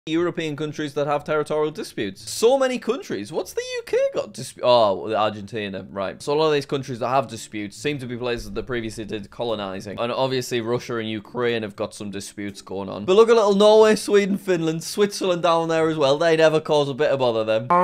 European countries that have territorial disputes. So many countries. What's the UK got dispute? Oh, Argentina, right. So a lot of these countries that have disputes seem to be places that previously did colonizing. And obviously Russia and Ukraine have got some disputes going on. But look at little Norway, Sweden, Finland, Switzerland down there as well. They never cause a bit of bother them.